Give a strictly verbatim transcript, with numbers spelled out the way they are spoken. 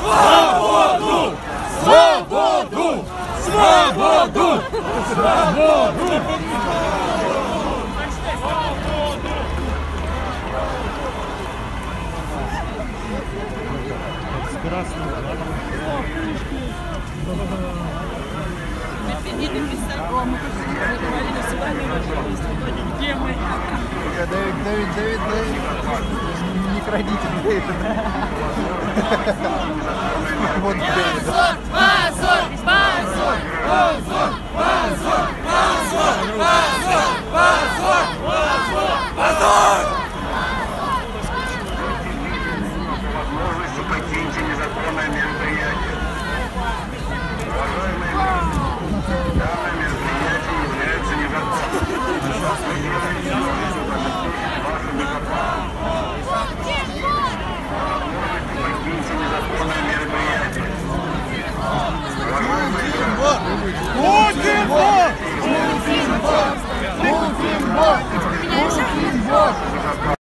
Свободу! Свободу! Свободу! Свободу! Где мы? Дэвид, Дэвид, Дэвид, Дэвид. Не крадите Дэвида. Вот Дэвид. Позор! Позор! Позор! Позор! Позор! Позор! Позор! Позор! Позор!